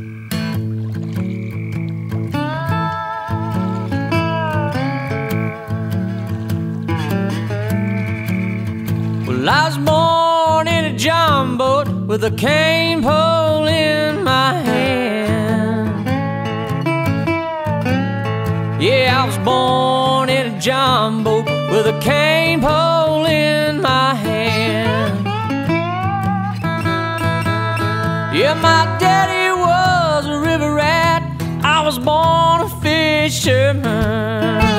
Well, I was born in a john boat with a cane pole in my hand. Yeah, I was born in a john boat with a cane pole in my hand. Yeah, my daddy was a river rat, I was born a fisherman.